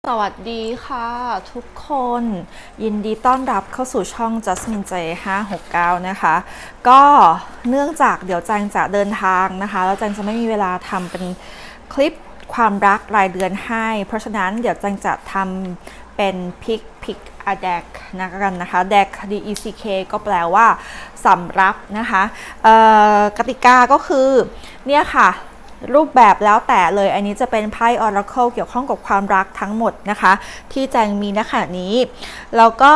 สวัสดีค่ะทุกคนยินดีต้อนรับเข้าสู่ช่อง Jasmine J 569นะคะก็เนื่องจากเดี๋ยวจังจะเดินทางนะคะแล้วจังจะไม่มีเวลาทำเป็นคลิปความรักรายเดือนให้เพราะฉะนั้นเดี๋ยวจังจะทำเป็นพิกa deck นะคะ deck DECK ก็แปลว่าสำรับนะคะกติกาก็คือเนี่ยค่ะรูปแบบแล้วแต่เลยอันนี้จะเป็นไพ่ Oracle เกี่ยวข้องกับความรักทั้งหมดนะคะที่แจงมีณขณะนี้แล้วก็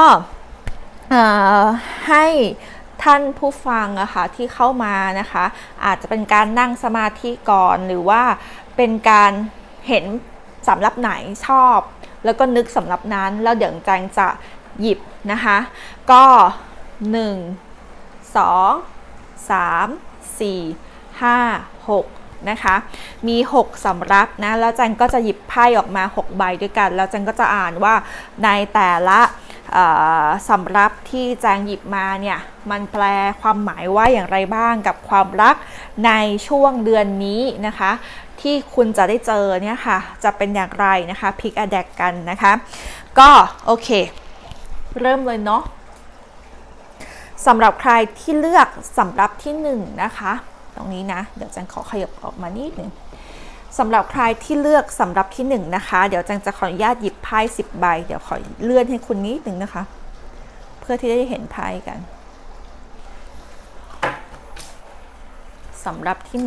ให้ท่านผู้ฟังอะค่ะที่เข้ามานะคะอาจจะเป็นการนั่งสมาธิก่อนหรือว่าเป็นการเห็นสำรับไหนชอบแล้วก็นึกสำรับนั้นแล้วเดี๋ยวแจงจะหยิบนะคะก็1 2 3 4 5 6นะคะมี6สำรับนะแล้วจันก็จะหยิบไพ่ออกมา6ใบด้วยกันแล้วจันก็จะอ่านว่าในแต่ละสำรับที่แจงหยิบมาเนี่ยมันแปลความหมายว่าอย่างไรบ้างกับความรักในช่วงเดือนนี้นะคะที่คุณจะได้เจอเนี่ยค่ะจะเป็นอย่างไรนะคะพิกอะแดกกันนะคะก็โอเคเริ่มเลยเนาะสำหรับใครที่เลือกสำรับที่1นะคะตรงนี้นะเดี๋ยวจังขอขยับออกมานิดหนึ่งสำหรับใครที่เลือกสำรับที่1นะคะเดี๋ยวจังจะขออนุญาตหยิบไพ่10ใบเดี๋ยวขอเลื่อนให้คุณนิดหนึ่งนะคะเพื่อที่ได้เห็นไพ่กันสำรับที่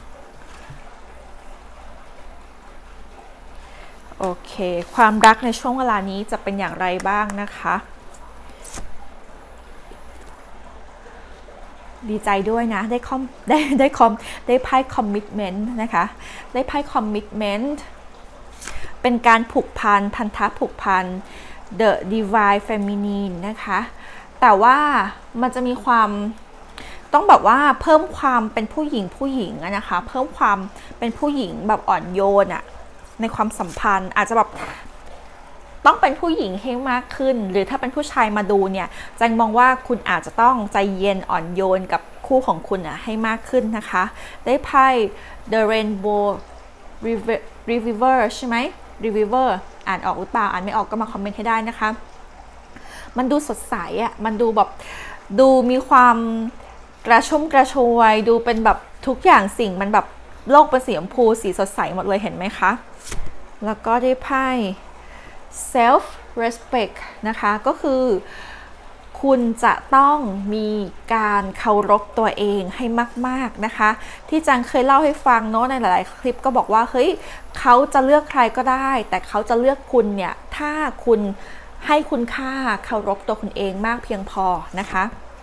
1โอเคความรักในช่วงเวลานี้จะเป็นอย่างไรบ้างนะคะดีใจด้วยนะได้ไพ่คอมมิตเมนต์นะคะได้ไพ่คอมมิตเมนต์เป็นการผูกพันพันธะผูกพัน The Divine Feminine นะคะแต่ว่ามันจะมีความต้องแบบว่าเพิ่มความเป็นผู้หญิงนะคะเพิ่มความเป็นผู้หญิงแบบอ่อนโยนอะในความสัมพันธ์อาจจะแบบต้องเป็นผู้หญิงให้มากขึ้นหรือถ้าเป็นผู้ชายมาดูเนี่ยจังมองว่าคุณอาจจะต้องใจเย็นอ่อนโยนกับคู่ของคุณให้มากขึ้นนะคะได้ไพ่ The Rainbow Reviver ใช่ไหม Reviver อ่านออกหรือเปล่าอ่านไม่ออกก็มาคอมเมนต์ให้ได้นะคะมันดูสดใสมันดูแบบดูมีความกระชุ่มกระชวยดูเป็นแบบทุกอย่างสิ่งมันแบบโลกเป็นสีชมพูสีสดใสหมดเลยเห็นไหมคะแล้วก็ได้ไพ่ self respect นะคะก็คือคุณจะต้องมีการเคารพตัวเองให้มากๆนะคะที่จังเคยเล่าให้ฟังเนาะในหลายๆคลิปก็บอกว่าเฮ้ยเขาจะเลือกใครก็ได้แต่เขาจะเลือกคุณเนี่ยถ้าคุณให้คุณค่าเคารพตัวคุณเองมากเพียงพอนะคะ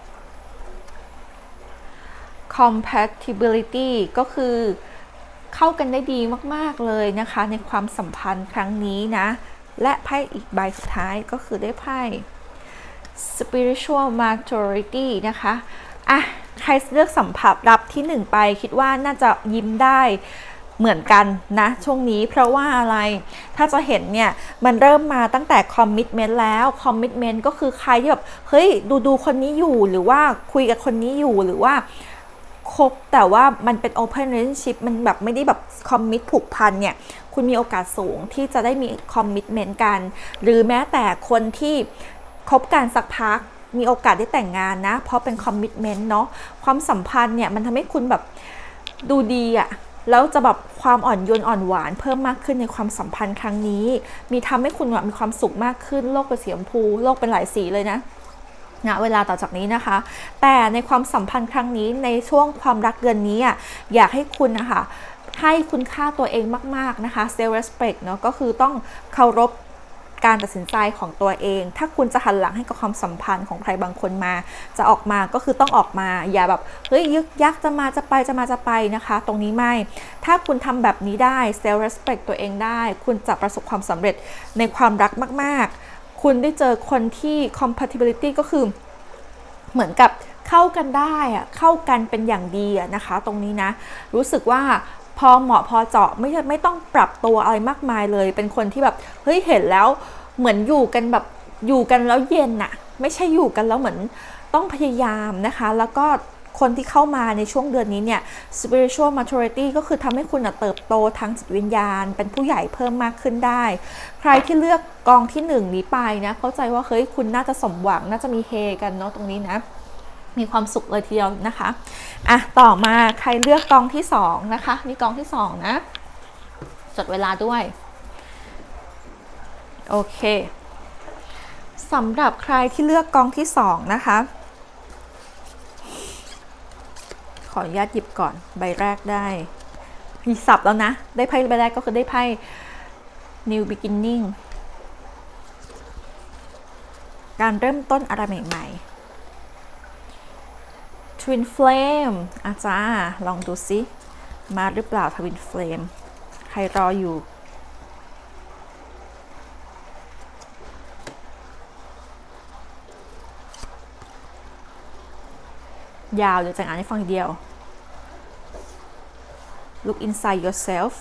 compatibility ก็คือเข้ากันได้ดีมากๆเลยนะคะในความสัมพันธ์ครั้งนี้นะและไพ่อีกใบสุดท้ายก็คือได้ไพ่ spiritual maturity นะคะใครเลือกสัมผัสรับที่1ไปคิดว่าน่าจะยิ้มได้เหมือนกันนะช่วงนี้เพราะว่าอะไรถ้าจะเห็นเนี่ยมันเริ่มมาตั้งแต่คอมมิตเมนต์แล้วคอมมิตเมนต์ก็คือใครที่แบบเฮ้ยดูคนนี้อยู่หรือว่าคุยกับคนนี้อยู่หรือว่าคบแต่ว่ามันเป็น open relationship มันแบบไม่ได้แบบคอมมิตผูกพันเนี่ยคุณมีโอกาสสูงที่จะได้มีคอมมิตเมนต์กันหรือแม้แต่คนที่คบกันสักพักมีโอกาสได้แต่งงานนะเพราะเป็นคอมมิตเมนต์เนาะความสัมพันธ์เนี่ยมันทำให้คุณแบบดูดีแล้วจะแบบความอ่อนโยนอ่อนหวานเพิ่มมากขึ้นในความสัมพันธ์ครั้งนี้มีทำให้คุณมีความสุขมากขึ้นโลกเป็นสีชมพูโลกเป็นหลายสีเลยนะเวลาต่อจากนี้นะคะแต่ในความสัมพันธ์ครั้งนี้ในช่วงความรักเดือนนี้อยากให้คุณนะคะให้คุณค่าตัวเองมากๆนะคะ self respect เนาะก็คือต้องเคารพการตัดสินใจของตัวเองถ้าคุณจะหันหลังให้กับความสัมพันธ์ของใครบางคนมาจะออกมาก็คือต้องออกมาอย่าแบบเฮ้ยยึกยักจะมาจะไปนะคะตรงนี้ไม่ถ้าคุณทำแบบนี้ได้ self respect ตัวเองได้คุณจะประสบความสำเร็จในความรักมากๆคุณได้เจอคนที่ compatibility ก็คือเหมือนกับเข้ากันได้เข้ากันเป็นอย่างดีนะคะตรงนี้นะรู้สึกว่าพอเหมาะพอเจาะไม่ต้องปรับตัวอะไรมากมายเลยเป็นคนที่แบบเฮ้ยเห็นแล้วเหมือนอยู่กันแบบอยู่กันแล้วเย็นไม่ใช่อยู่กันแล้วเหมือนต้องพยายามนะคะแล้วก็คนที่เข้ามาในช่วงเดือนนี้เนี่ย spiritual maturity ก็คือทำให้คุณเติบโตทางจิตวิญญาณเป็นผู้ใหญ่เพิ่มมากขึ้นได้ใครที่เลือกกองที่1นี้ไปนะเข้าใจว่าเฮ้ยคุณน่าจะสมหวังน่าจะมีเฮกันเนาะตรงนี้นะมีความสุขเลยทีเดียวนะคะต่อมาใครเลือกกองที่2นะคะนี่กองที่2นะจดเวลาด้วยโอเคสำหรับใครที่เลือกกองที่2นะคะขออนุญาตหยิบก่อนใบแรกได้มีสับแล้วนะได้ไพ่ใบแรกก็คือได้ไพ่ New Beginning การเริ่มต้นอะไรใหม่ๆ Twin Flame อาจารย์ลองดูซิมาหรือเปล่า Twin Flame ใครรออยู่ยาวเดี๋ยวจะอ่านให้ฟังทีเดียว Look inside yourself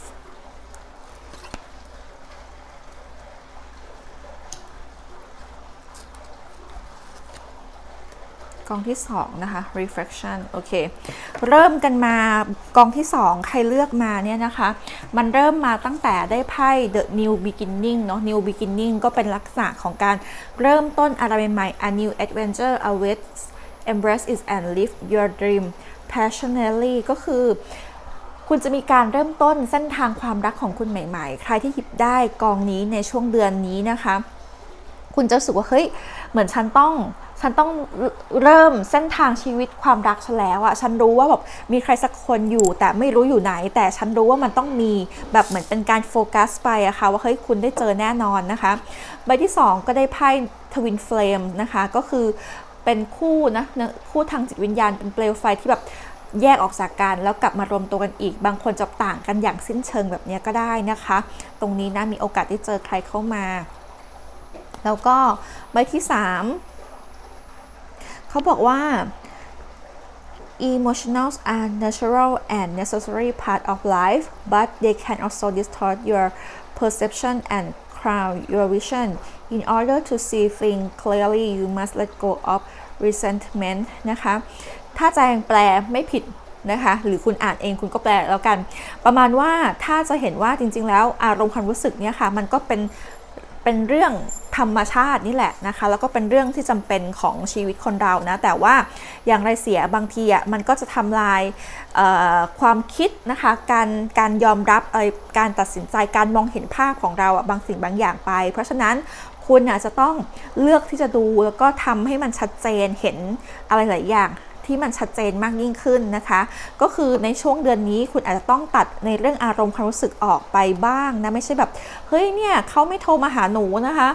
กองที่2นะคะ reflection โอเคเริ่มกันมากองที่2ใครเลือกมาเนี่ยนะคะมันเริ่มมาตั้งแต่ได้ไพ่ the new beginning เนาะ new beginning ก็เป็นลักษณะของการเริ่มต้นอะไรใหม่ๆ a new adventure awaits embrace it and live your dream passionately ก็คือคุณจะมีการเริ่มต้นเส้นทางความรักของคุณใหม่ๆใครที่หยิบได้กองนี้ในช่วงเดือนนี้นะคะคุณจะรู้สึกว่าเฮ้ยเหมือนฉันต้องเริ่มเส้นทางชีวิตความรักฉันแล้วอะฉันรู้ว่าแบบมีใครสักคนอยู่แต่ไม่รู้อยู่ไหนแต่ฉันรู้ว่ามันต้องมีแบบเหมือนเป็นการโฟกัสไปอะค่ะว่าเฮ้ยคุณได้เจอแน่นอนนะคะใบที่2ก็ได้ไพ่ Twin Flame นะคะก็คือเป็นคู่นะคู่ทางจิตวิญญาณเป็นเปลวไฟที่แบบแยกออกจากกันแล้วกลับมารวมตัวกันอีกบางคนจะต่างกันอย่างสิ้นเชิงแบบนี้ก็ได้นะคะตรงนี้นะมีโอกาสได้เจอใครเข้ามาแล้วก็ใบที่3เขาบอกว่า emotions are natural and necessary part of life but they can also distort your perception and cloud your vision in order to see things clearly you must let go of resentment นะคะถ้าแจงแปลไม่ผิดนะคะหรือคุณอ่านเองคุณก็แปลแล้วกันประมาณว่าถ้าจะเห็นว่าจริงๆแล้วอารมณ์ความรู้สึกเนี่ยค่ะมันก็เป็นเรื่องธรรมชาตินี่แหละนะคะแล้วก็เป็นเรื่องที่จำเป็นของชีวิตคนเรานะแต่ว่าอย่างไรเสียบางทีอ่ะมันก็จะทำลายความคิดนะคะการยอมรับการตัดสินใจการมองเห็นภาพของเราอ่ะบางสิ่งบางอย่างไปเพราะฉะนั้นคุณอาจจะต้องเลือกที่จะดูแล้วก็ทำให้มันชัดเจนเห็นอะไรหลายอย่างที่มันชัดเจนมากยิ่งขึ้นนะคะก็คือในช่วงเดือนนี้คุณอาจจะต้องตัดในเรื่องอารมณ์ความรู้สึกออกไปบ้างนะไม่ใช่แบบเฮ้ยเนี่ยเขาไม่โทรมาหาหนูนะคะ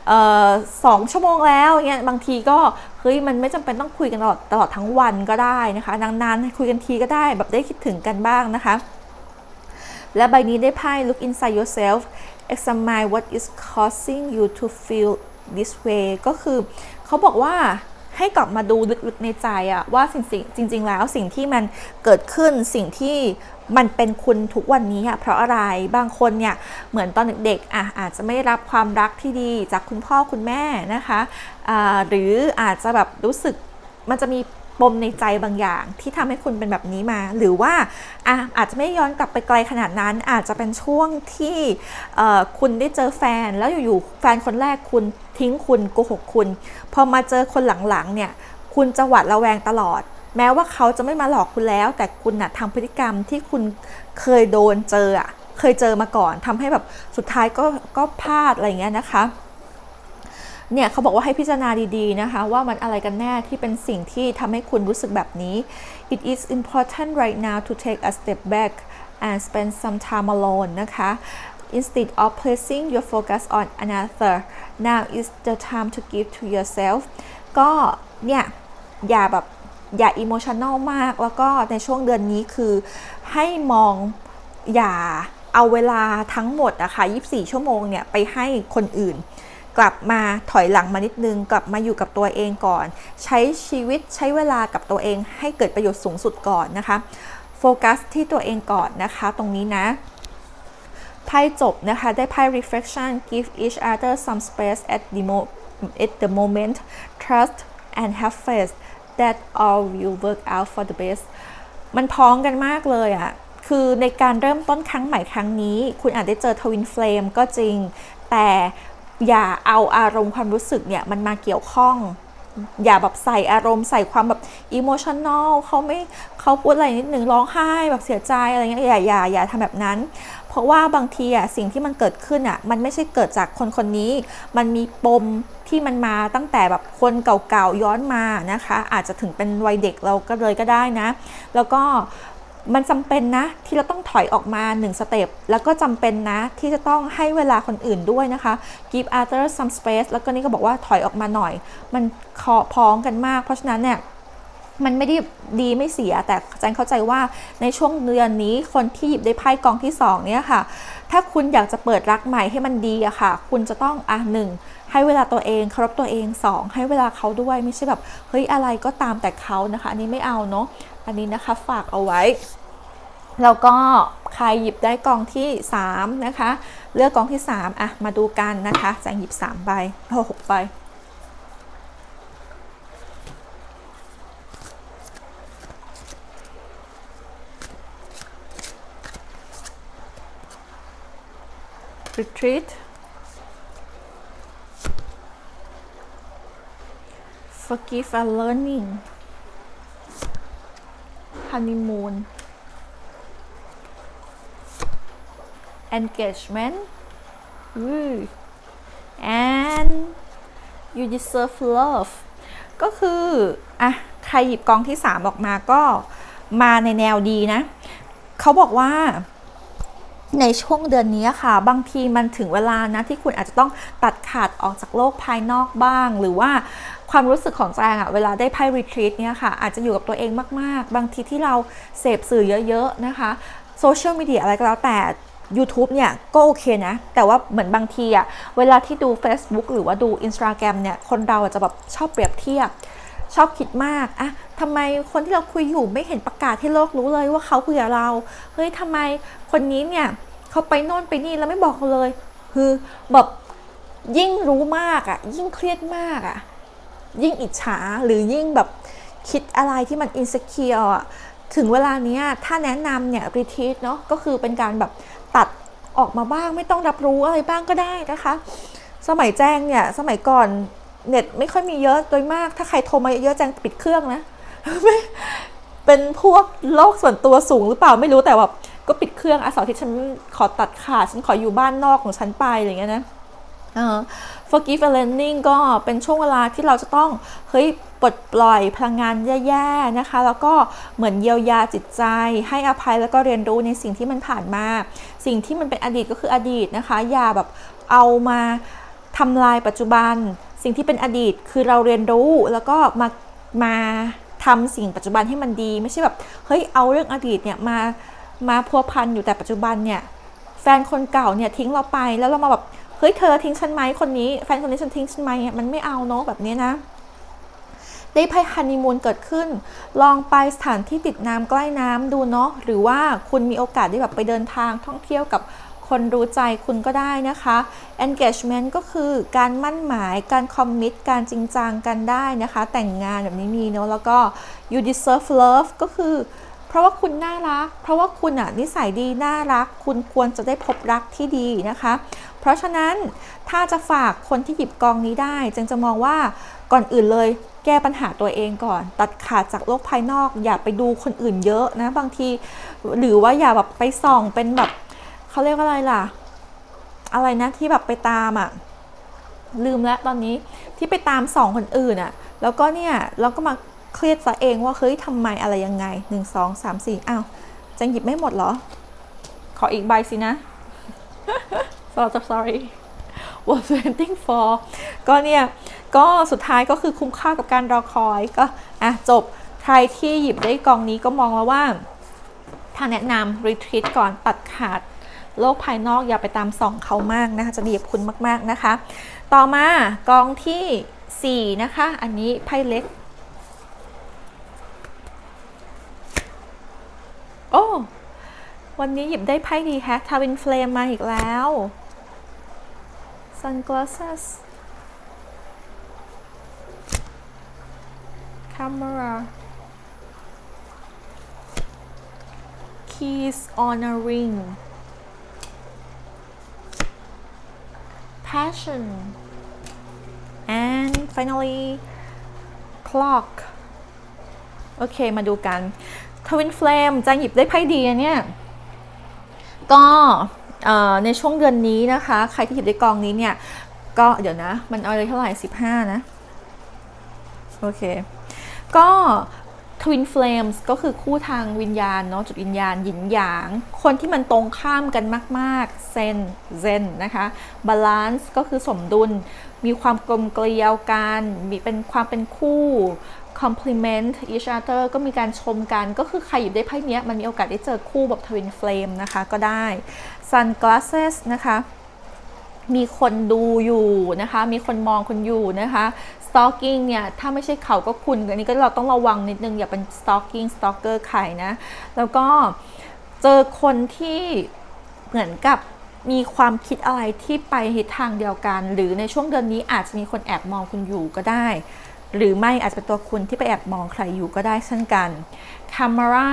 2 ชั่วโมงแล้วเนี่ยบางทีก็เฮ้ยมันไม่จำเป็นต้องคุยกันตลอดทั้งวันก็ได้นะคะนานๆคุยกันทีก็ได้แบบได้คิดถึงกันบ้างนะคะและใบนี้ได้ไพ่ look inside yourself examine what is causing you to feel this way ก็คือเขาบอกว่าให้กลับมาดูลึกๆในใจอะว่าจริงๆแล้วสิ่งที่มันเกิดขึ้นสิ่งที่มันเป็นคุณทุกวันนี้อะเพราะอะไรบางคนเนี่ยเหมือนตอนเด็กๆอาจจะไม่ได้รับความรักที่ดีจากคุณพ่อคุณแม่นะคะหรืออาจจะแบบรู้สึกมันจะมีปมในใจบางอย่างที่ทำให้คุณเป็นแบบนี้มาหรือว่าอาจจะไม่ย้อนกลับไปไกลขนาดนั้นอาจจะเป็นช่วงที่คุณได้เจอแฟนแล้วอยู่ๆแฟนคนแรกคุณทิ้งคุณโกหกคุณพอมาเจอคนหลังๆเนี่ยคุณจะหวาดระแวงตลอดแม้ว่าเขาจะไม่มาหลอกคุณแล้วแต่คุณน่ะทำพฤติกรรมที่คุณเคยโดนเคยเจอมาก่อนทำให้แบบสุดท้ายก็พลาดอะไรเงี้ยนะคะเนี่ยเขาบอกว่าให้พิจารณาดีๆนะคะว่ามันอะไรกันแน่ที่เป็นสิ่งที่ทำให้คุณรู้สึกแบบนี้ It is important right now to take a step back and spend some time alone นะคะ Instead of placing your focus on another now is the time to give to yourself ก็เนี่ยอย่า emotional มากแล้วก็ในช่วงเดือนนี้คือให้มองอย่าเอาเวลาทั้งหมดนะคะ24 ชั่วโมงเนี่ยไปให้คนอื่นกลับมาถอยหลังมานิดนึงกลับมาอยู่กับตัวเองก่อนใช้ชีวิตใช้เวลากับตัวเองให้เกิดประโยชน์สูงสุดก่อนนะคะโฟกัสที่ตัวเองก่อนนะคะตรงนี้นะไพ่จบนะคะได้ไพ่ reflection give each other some space at the moment trust and have faith that all will work out for the best มันพ้องกันมากเลยอะคือในการเริ่มต้นครั้งใหม่ครั้งนี้คุณอาจได้เจอทวินเฟลมก็จริงแต่อย่าเอาอารมณ์ความรู้สึกเนี่ยมันมาเกี่ยวข้องอย่าแบบใส่อารมณ์ใส่ความแบบอิโมชันแนลเขาพูดอะไรนิดหนึ่งร้องไห้แบบเสียใจอะไรเงี้ยอย่าทำแบบนั้นเพราะว่าบางทีอ่ะสิ่งที่มันเกิดขึ้นอ่ะมันไม่ใช่เกิดจากคนนี้มันมีปมที่มันมาตั้งแต่แบบคนเก่าๆย้อนมานะคะอาจจะถึงเป็นวัยเด็กเราก็เลยก็ได้นะแล้วก็มันจำเป็นนะที่เราต้องถอยออกมา1สเต็ปแล้วก็จำเป็นนะที่จะต้องให้เวลาคนอื่นด้วยนะคะ give others some space แล้วก็นี่ก็บอกว่าถอยออกมาหน่อยมันพ้องกันมากเพราะฉะนั้นเนี่ยมันไม่ได้ดีไม่เสียแต่จันเข้าใจว่าในช่วงเดือนนี้คนที่หยิบได้ไพ่กองที่2เนี่ยค่ะถ้าคุณอยากจะเปิดรักใหม่ให้มันดีอะค่ะคุณจะต้อง1ให้เวลาตัวเองเคารพตัวเอง2ให้เวลาเขาด้วยไม่ใช่แบบเฮ้ยอะไรก็ตามแต่เขานะคะอันนี้ไม่เอาเนาะอันนี้นะคะฝากเอาไว้แล้วก็ใครหยิบได้กองที่3นะคะเลือกกองที่3อะมาดูกันนะคะจังหยิบ3ใบ6ใบretreat forgive and learning honeymoon engagement and you deserve love ก็คืออ่ะใครหยิบกองที่3ออกมาก็มาในแนวดีนะเขาบอกว่าในช่วงเดือนนี้ค่ะบางทีมันถึงเวลานะที่คุณอาจจะต้องตัดขาดออกจากโลกภายนอกบ้างหรือว่าความรู้สึกของแจงอะเวลาได้ไพ่รีทรีตเนี่ยค่ะอาจจะอยู่กับตัวเองมากๆบางทีที่เราเสพสื่อเยอะๆนะคะโซเชียลมีเดียอะไรก็แล้วแต่ YouTube เนี่ยก็โอเคนะแต่ว่าเหมือนบางทีอะเวลาที่ดู Facebook หรือว่าดู Instagram เนี่ยคนเราจะแบบชอบเปรียบเทียบชอบคิดมากอะทำไมคนที่เราคุยอยู่ไม่เห็นประกาศให้โลกรู้เลยว่าเขาคุยกับเราเฮ้ยทำไมคนนี้เนี่ยเขาไปโน่นไปนี่แล้วไม่บอกเราเลยคือแบบยิ่งรู้มากอะยิ่งเครียดมากอะยิ่งอิจฉาหรือยิ่งแบบคิดอะไรที่มันอินเซเคียร์อะถึงเวลานี้ถ้าแนะนำเนี่ยรีทรีตเนาะก็คือเป็นการแบบตัดออกมาบ้างไม่ต้องรับรู้อะไรบ้างก็ได้นะคะสมัยแจ้งเนี่ยสมัยก่อนเน็ตไม่ค่อยมีเยอะโดยมากถ้าใครโทรมาเยอะแจ้งปิดเครื่องนะเป็นพวกโลกส่วนตัวสูงหรือเปล่าไม่รู้แต่แบบก็ปิดเครื่องเสาร์ที่ฉันขอตัดขาดฉันขออยู่บ้านนอกของฉันไปอะไรอย่างเงี้ยนะforgive and learning ก็เป็นช่วงเวลาที่เราจะต้องเฮ้ยปลดปล่อยพลังงานแย่ๆนะคะแล้วก็เหมือนเยียวยาจิตใจให้อภัยแล้วก็เรียนรู้ในสิ่งที่มันผ่านมาสิ่งที่มันเป็นอดีตก็คืออดีตนะคะอย่าแบบเอามาทำลายปัจจุบันสิ่งที่เป็นอดีตคือเราเรียนรู้แล้วก็มาทำสิ่งปัจจุบันให้มันดีไม่ใช่แบบเฮ้ยเอาเรื่องอดีตเนี่ยมาพัวพันอยู่แต่ปัจจุบันเนี่ยแฟนคนเก่าเนี่ยทิ้งเราไปแล้วเรามาแบบเฮ้ยเธอทิ้งฉันไหมคนนี้แฟนคนนี้ฉันทิ้งฉันไหมมันไม่เอาเนาะแบบนี้นะได้ไพ่ฮันนีมูนเกิดขึ้นลองไปสถานที่ติดน้ำใกล้น้ำดูเนาะหรือว่าคุณมีโอกาสได้แบบไปเดินทางท่องเที่ยวกับคนรู้ใจคุณก็ได้นะคะ engagement ก็คือการมั่นหมายการคอมมิตการจริงจังกันได้นะคะแต่งงานแบบนี้มีเนาะแล้วก็ you deserve love ก็คือเพราะว่าคุณน่ารักเพราะว่าคุณนิสัยดีน่ารักคุณควรจะได้พบรักที่ดีนะคะเพราะฉะนั้นถ้าจะฝากคนที่หยิบกองนี้ได้จึงจะมองว่าก่อนอื่นเลยแก้ปัญหาตัวเองก่อนตัดขาดจากโลกภายนอกอย่าไปดูคนอื่นเยอะนะบางทีหรือว่าอย่าแบบไปส่องเป็นแบบเขาเรียกว่าอะไรล่ะอะไรนะที่แบบไปตามลืมแล้วตอนนี้ที่ไปตามส่องคนอื่นแล้วก็เนี่ยเราก็มาเครียดซะเองว่าเฮ้ยทำไมอะไรยังไง1 2 3 4อ้าวจังหยิบไม่หมดเหรอขออีกใบสินะ sorry was waiting for ก็เนี่ยก็สุดท้ายก็คือคุ้มค่ากับการรอคอยก็จบใครที่หยิบได้กองนี้ก็มองแล้วว่าถ้าแนะนำ retreat ก่อนตัดขาดโลกภายนอกอย่าไปตามส่องเขามากนะคะจะดีกับคุณมากๆนะคะต่อมากองที่4นะคะอันนี้ไพ่เล็กโอ้วันนี้หยิบได้ไพ่ดีแฮะทวินเฟลมมาอีกแล้ว sunglasses ใค camera keys on a ring passion and finally clock โอเคมาดูกัน Twin Flame จะหยิบได้ไพ่ดีเนี่ยก็ในช่วงเดือนนี้นะคะใครที่หยิบได้กองนี้เนี่ยก็เดี๋ยวนะมันเอาเลยเท่าไหร่15นะโอเคก็ Twin Flames ก็คือคู่ทางวิญญาณเนาะจุดวิญญาณหยินหยางคนที่มันตรงข้ามกันมากๆเซนนะคะ Balance ก็คือสมดุลมีความกลมเกลียวกันมีเป็นความเป็นคู่ Compliment each other ก็มีการชมกันก็คือใครหยิบได้ไพ่นี้มันมีโอกาสได้เจอคู่แบบ Twin Flame นะคะก็ได้ Sunglasses นะคะมีคนดูอยู่นะคะมีคนมองคุณอยู่นะคะ stalking เนี่ยถ้าไม่ใช่เขาก็คุณอันนี้ก็เราต้องระวังนิดนึงอย่าเป็น stalker ใครนะแล้วก็เจอคนที่เหมือนกับมีความคิดอะไรที่ไปทิศทางเดียวกันหรือในช่วงเดือนนี้อาจจะมีคนแอบมองคุณอยู่ก็ได้หรือไม่อาจจะเป็นตัวคุณที่ไปแอบมองใครอยู่ก็ได้เช่นกัน camera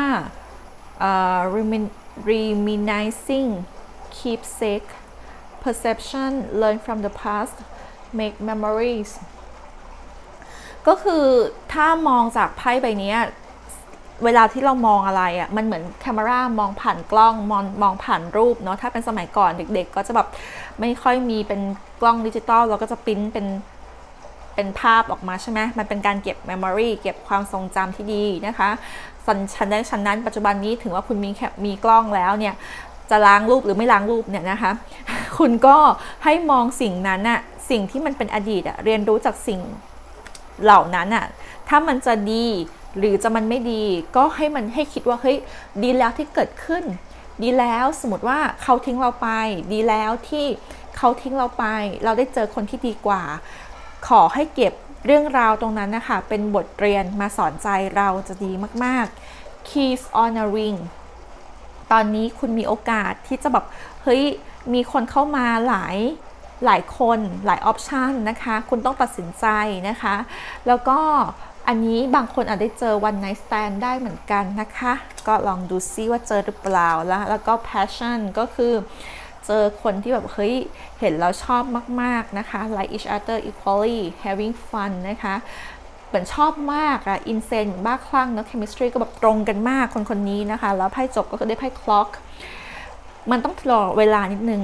reminiscing keepsake perception learn from the past make memories ก็คือถ้ามองจากไพ่ใบนี้เวลาที่เรามองอะไรอ่ะมันเหมือนแคมรามองผ่านกล้องมองผ่านรูปเนาะถ้าเป็นสมัยก่อนเด็กๆก็จะแบบไม่ค่อยมีเป็นกล้องดิจิตอลเราก็จะปริ้นเป็นภาพออกมาใช่ไหมมันเป็นการเก็บ memory เก็บความทรงจำที่ดีนะคะชั้นนั้นปัจจุบันนี้ถึงว่าคุณมีกล้องแล้วเนี่ยจะล้างรูปหรือไม่ล้างรูปเนี่ยนะคะคุณก็ให้มองสิ่งนั้นน่ะสิ่งที่มันเป็นอดีตอะเรียนรู้จากสิ่งเหล่านั้นน่ะถ้ามันจะดีหรือจะมันไม่ดีก็ให้คิดว่าเฮ้ยดีแล้วที่เกิดขึ้นดีแล้วสมมติว่าเขาทิ้งเราไปดีแล้วที่เขาทิ้งเราไปเราได้เจอคนที่ดีกว่าขอให้เก็บเรื่องราวตรงนั้นนะคะเป็นบทเรียนมาสอนใจเราจะดีมากๆ keys on a ring ตอนนี้คุณมีโอกาสที่จะแบบเฮ้ยมีคนเข้ามาหลายคนหลายออปชันนะคะคุณต้องตัดสินใจนะคะแล้วก็อันนี้บางคนอาจได้เจอ one night stand ได้เหมือนกันนะคะก็ลองดูซิว่าเจอหรือเปล่าแล้วก็ passion ก็คือเจอคนที่แบบเฮ้ยเห็นแล้วชอบมากๆนะคะ like each other equally having fun นะคะเหมือนชอบมากอะ insane บ้าคลั่งเนาะ chemistry ก็แบบตรงกันมากคนนี้นะคะแล้วไพ่จบก็คือได้ไพ่ clock มันต้องรอเวลานิดนึง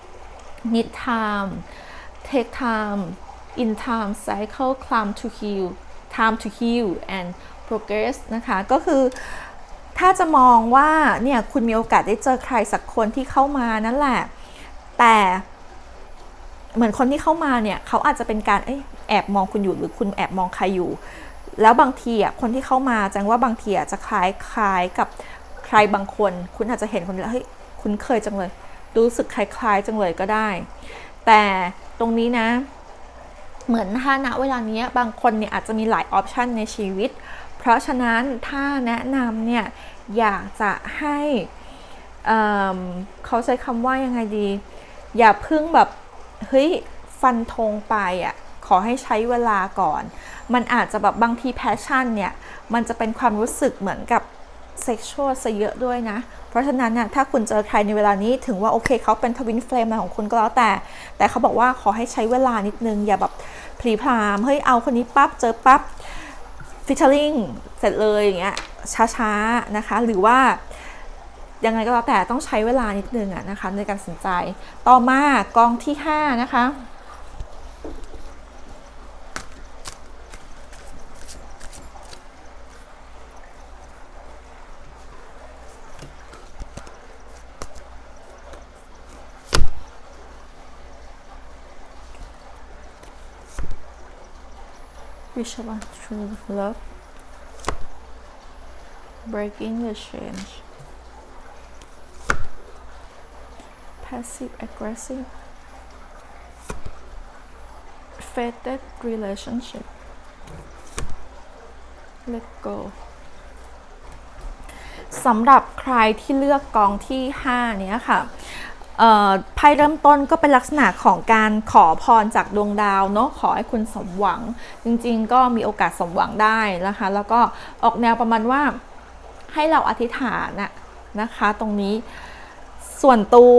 need time take time in time cycle climb to heal time to heal and progress นะคะก็คือถ้าจะมองว่าเนี่ยคุณมีโอกาสได้เจอใครสักคนที่เข้ามานั่นแหละแต่เหมือนคนที่เข้ามาเนี่ยเขาอาจจะเป็นการแอบมองคุณอยู่หรือคุณแอบมองใครอยู่แล้วบางทีอ่ะคนที่เข้ามาจังว่าบางทีอ่ะจะคล้ายกับใครบางคนคุณอาจจะเห็นคนแล้วเฮ้ยคุ้นเคยจังเลยรู้สึกคล้ายๆจังเลยก็ได้แต่ตรงนี้นะเหมือนถ้าณเวลานี้บางคนเนี่ยอาจจะมีหลายออปชันในชีวิตเพราะฉะนั้นถ้าแนะนำเนี่ยอยากจะให้เขาใช้คำว่ายังไงดีอย่าเพิ่งแบบเฮ้ยฟันธงไปอ่ะขอให้ใช้เวลาก่อนมันอาจจะแบบบางทีแพชชั่นเนี่ยมันจะเป็นความรู้สึกเหมือนกับเซ็กชวลซะเยอะด้วยนะเพราะฉะนั้นเนี่ยถ้าคุณเจอใครในเวลานี้ถึงว่าโอเคเขาเป็นทวินเฟลมของคุณก็แล้วแต่เขาบอกว่าขอให้ใช้เวลานิดนึงอย่าแบบพลีพรามเฮ้ยเอาคนนี้ปั๊บเจอปั๊บฟิชเชอร์ลิงเสร็จเลยอย่างเงี้ยช้าๆนะคะหรือว่ายังไงก็แล้วแต่ต้องใช้เวลานิดนึงอะนะคะในการตัดสินใจต่อมากองที่5นะคะ Which one true love breaking the change passive aggressive fated relationship let go สำหรับใครที่เลือกกองที่5เนี้ยค่ะไพ่เริ่มต้นก็เป็นลักษณะของการขอพรจากดวงดาวเนาะขอให้คุณสมหวังจริงๆก็มีโอกาสสมหวังได้นะคะแล้วก็ออกแนวประมาณว่าให้เราอธิษฐานนะคะตรงนี้ส่วนตัว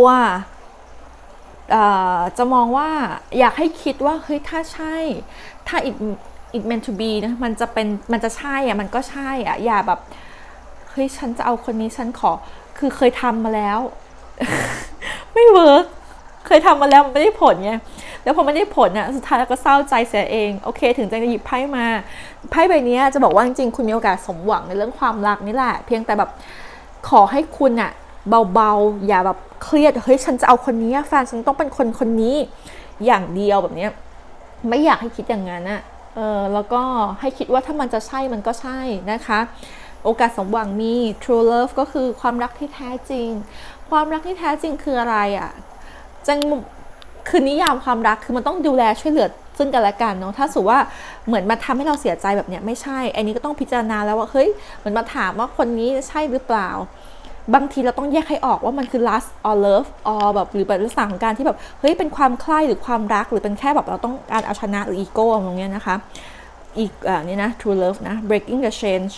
จะมองว่าอยากให้คิดว่าเฮ้ยถ้าใช่ถ้า it meant to be นะมันจะใช่อะมันก็ใช่อะอย่าแบบเฮ้ยฉันจะเอาคนนี้ฉันขอคือเคยทำมาแล้ว ไม่เวิร์กเคยทำมาแล้วมันไม่ได้ผลไงแล้วพอไม่ได้ผลอ่ะสุดท้ายแล้วก็เศร้าใจเสียเองโอเคถึงจะหยิบไพ่มาไพ่ใบนี้จะบอกว่าจริงๆคุณมีโอกาสสมหวังในเรื่องความรักนี่แหละเพียงแต่แบบขอให้คุณอ่ะเบาๆอย่าแบบเครียดเฮ้ยฉันจะเอาคนนี้แฟนฉันต้องเป็นคนนี้อย่างเดียวแบบนี้ไม่อยากให้คิดอย่างนั้นอ่ะแล้วก็ให้คิดว่าถ้ามันจะใช่มันก็ใช่นะคะโอกาสสมหวังมี true love ก็คือความรักที่แท้จริงความรักที่แท้จริงคืออะไรอ่ะจังคือนิยามความรักคือมันต้องดูแลช่วยเหลือซึ่งกันและกันเนาะถ้าสมมติว่าเหมือนมาทำให้เราเสียใจแบบเนี้ยไม่ใช่อันนี้ก็ต้องพิจารณาแล้วว่าเฮ้ยเหมือนมาถามว่าคนนี้ใช่หรือเปล่าบางทีเราต้องแยกให้ออกว่ามันคือ lust or love or แบบหรือเป็นลักษณะของการที่แบบเฮ้ยเป็นความใคร่หรือความรักหรือเป็นแค่แบบเราต้องการเอาชนะหรืออีโก้ตรงนี้นะคะอีกนี่นะ true love นะ breaking the change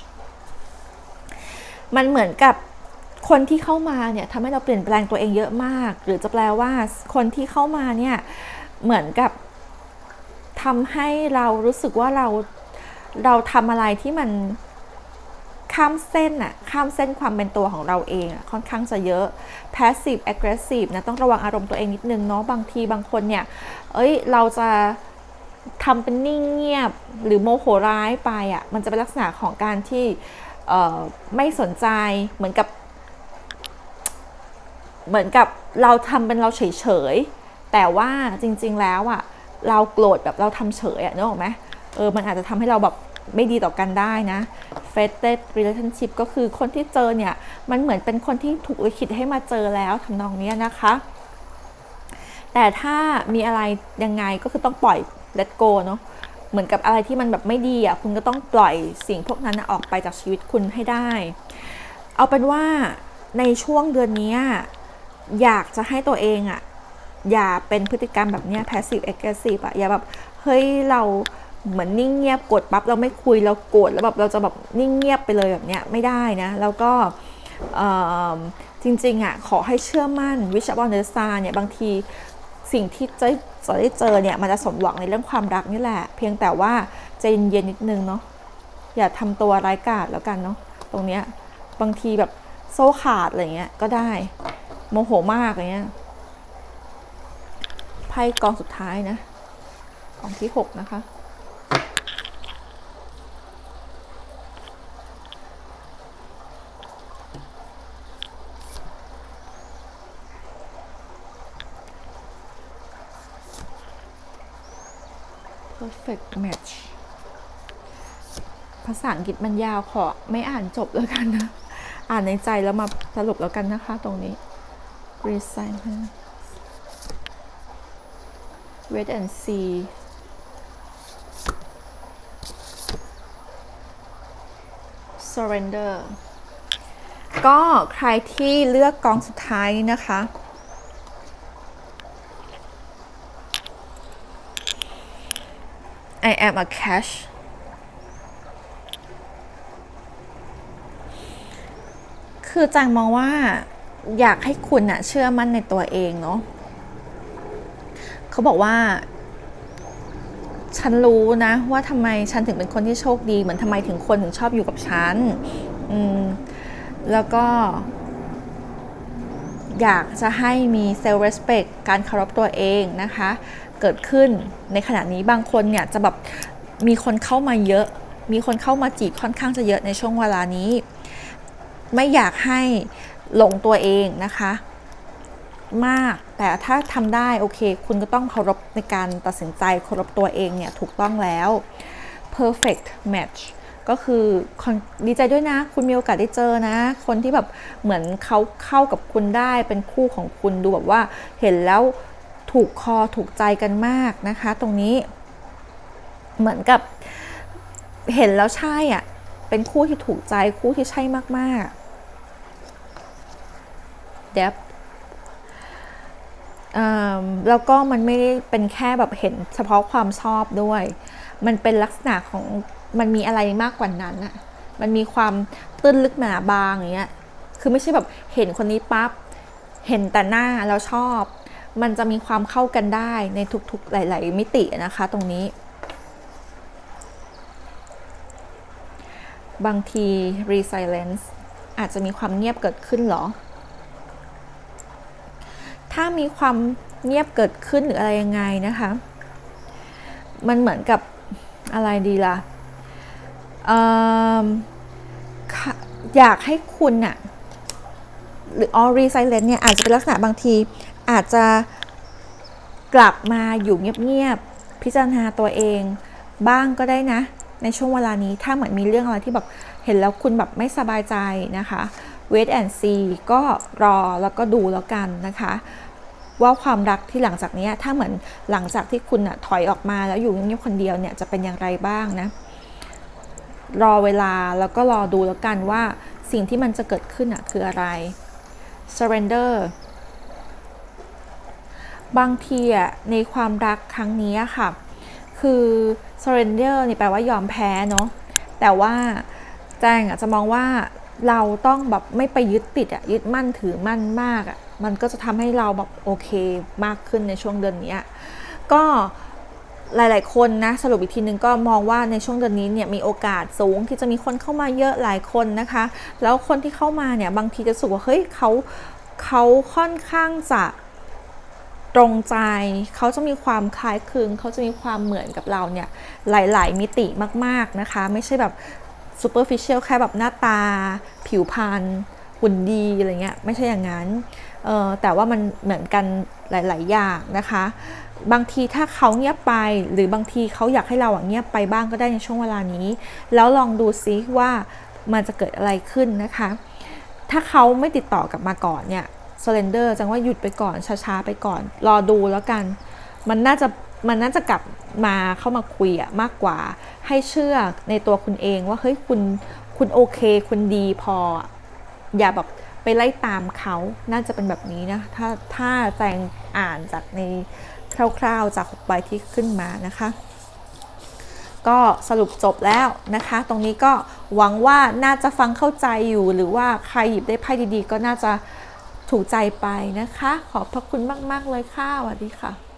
มันเหมือนกับคนที่เข้ามาเนี่ยทำให้เราเปลี่ยนแปลงตัวเองเยอะมากหรือจะแปลว่าคนที่เข้ามาเนี่ยเหมือนกับทำให้เรารู้สึกว่าเราทำอะไรที่มันข้ามเส้นข้ามเส้นความเป็นตัวของเราเองค่อนข้างจะเยอะ passive aggressive นะต้องระวังอารมณ์ตัวเองนิดนึงเนาะบางทีบางคนเนี่ยเราจะทำเป็นนิ่งเงียบหรือโมโหร้ายไปมันจะเป็นลักษณะของการที่ไม่สนใจเหมือนกับเราทำเป็นเราเฉยๆแต่ว่าจริงๆแล้วเราโกรธแบบเราทำเฉยนึกออกไหมมันอาจจะทำให้เราแบบไม่ดีต่อกันได้นะ fated relationship ก็คือคนที่เจอเนี่ยมันเหมือนเป็นคนที่ถูกลิขิตให้มาเจอแล้วทำนองนี้นะคะแต่ถ้ามีอะไรยังไงก็คือต้องปล่อย let go เนาะเหมือนกับอะไรที่มันแบบไม่ดีคุณก็ต้องปล่อยสิ่งพวกนั้นออกไปจากชีวิตคุณให้ได้เอาเป็นว่าในช่วงเดือนนี้อยากจะให้ตัวเองอย่าเป็นพฤติกรรมแบบนี้ passive aggressive อย่าแบบเฮ้ยเราเหมือนนิ่งเงียบกดปั๊บเราไม่คุยเราโกรธแล้วแบบเราจะแบบนิ่งเงียบไปเลยแบบนี้ไม่ได้นะแล้วก็จริงๆขอให้เชื่อมั่น wish upon the star เนี่ยบางทีสิ่งที่จะได้เจอเนี่ยมันจะสมหวังในเรื่องความรักนี่แหละเพียงแต่ว่าใจเย็นๆนิดนึงเนาะอย่าทำตัวร้ายกาจแล้วกันเนาะตรงเนี้ยบางทีแบบโซ่ขาดอะไรเงี้ยก็ได้โมโหมากอะไรเงี้ยไพ่กองสุดท้ายนะกองที่6นะคะperfect match ภาษาอังกฤษมันยาวขอไม่อ่านจบแล้วกันนะอ่านในใจแล้วมาสรุปแล้วกันนะคะตรงนี้ resign wait and see surrender ก็ใครที่เลือกกองสุดท้ายนะคะ I am a cash คือจังมองว่าอยากให้คุณเชื่อมั่นในตัวเองเนาะเขาบอกว่าฉันรู้นะว่าทำไมฉันถึงเป็นคนที่โชคดีเหมือนทำไมถึงคนถึงชอบอยู่กับฉันแล้วก็อยากจะให้มี self respect การเคารพตัวเองนะคะเกิดขึ้นในขณะนี้บางคนเนี่ยจะแบบมีคนเข้ามาเยอะมีคนเข้ามาจีบค่อนข้างจะเยอะในช่วงเวลานี้ไม่อยากให้หลงตัวเองนะคะมากแต่ถ้าทำได้โอเคคุณก็ต้องเคารพในการตัดสินใจเคารพตัวเองเนี่ยถูกต้องแล้ว perfect match ก็คือดีใจด้วยนะคุณมีโอกาสได้เจอนะคนที่แบบเหมือนเขาเข้ากับคุณได้เป็นคู่ของคุณดูแบบว่าเห็นแล้วถูกคอถูกใจกันมากนะคะตรงนี้เหมือนกับเห็นแล้วใช่เป็นคู่ที่ถูกใจคู่ที่ใช่มากๆ depth แล้วก็มันไม่ได้เป็นแค่แบบเห็นเฉพาะความชอบด้วยมันเป็นลักษณะของมันมีอะไรมากกว่านั้นอะมันมีความตื้นลึกหนาบางอย่างเงี้ยคือไม่ใช่แบบเห็นคนนี้ปั๊บเห็นแต่หน้าแล้วชอบมันจะมีความเข้ากันได้ในทุกๆหลายๆมิตินะคะตรงนี้บางที resilience อาจจะมีความเงียบเกิดขึ้นหรอถ้ามีความเงียบเกิดขึ้นหรืออะไรยังไงนะคะมันเหมือนกับอะไรดีล่ะอยากให้คุณน่ะหรือ resilience เนี่ยอาจจะเป็นลักษณะบางทีอาจจะกลับมาอยู่เงียบๆพิจารณาตัวเองบ้างก็ได้นะในช่วงเวลานี้ถ้าเหมือนมีเรื่องอะไรที่แบบเห็นแล้วคุณแบบไม่สบายใจนะคะ wait and see ก็รอแล้วก็ดูแล้วกันนะคะว่าความรักที่หลังจากนี้ถ้าเหมือนหลังจากที่คุณถอยออกมาแล้วอยู่เงียบๆคนเดียวเนี่ยจะเป็นอย่างไรบ้างนะรอเวลาแล้วก็รอดูแล้วกันว่าสิ่งที่มันจะเกิดขึ้นคืออะไร surrender บางทีในความรักครั้งนี้ค่ะคือ surrender นี่แปลว่ายอมแพ้เนาะแต่ว่าแจงจะมองว่าเราต้องแบบไม่ไปยึดติดยึดมั่นถือมั่นมากมันก็จะทำให้เราแบบโอเคมากขึ้นในช่วงเดือนนี้ก็หลายๆคนนะสรุปอีกทีนึงก็มองว่าในช่วงเดือนนี้เนี่ยมีโอกาสสูงที่จะมีคนเข้ามาเยอะหลายคนนะคะแล้วคนที่เข้ามาเนี่ยบางทีจะรู้สึกว่าเฮ้ยเขาค่อนข้างจะตรงใจเขาจะมีความคล้ายคลึงเขาจะมีความเหมือนกับเราเนี่ยหลายๆมิติมากๆนะคะไม่ใช่แบบ superficial แค่แบบหน้าตาผิวพรรณหุ่นดีอะไรเงี้ยไม่ใช่อย่างนั้นแต่ว่ามันเหมือนกันหลายๆอย่างนะคะบางทีถ้าเขาเงียบไปหรือบางทีเขาอยากให้เราเงียบไปบ้างก็ได้ในช่วงเวลานี้แล้วลองดูซิว่ามันจะเกิดอะไรขึ้นนะคะถ้าเขาไม่ติดต่อกลับมาก่อนเนี่ยsurrender จังว่าหยุดไปก่อนช้าๆไปก่อนรอดูแล้วกันมันน่าจะกลับมาเข้ามาคุยมากกว่าให้เชื่อในตัวคุณเองว่าเฮ้ยคุณโอเคคุณดีพออย่าแบบไปไล่ตามเขาน่าจะเป็นแบบนี้นะถ้าแจงอ่านจากในคร่าวๆจาก6ใบที่ขึ้นมานะคะก็สรุปจบแล้วนะคะตรงนี้ก็หวังว่าน่าจะฟังเข้าใจอยู่หรือว่าใครหยิบได้ไพ่ดีๆก็น่าจะถูกใจไปนะคะขอบพระคุณมากๆเลยค่ะสวัสดีค่ะ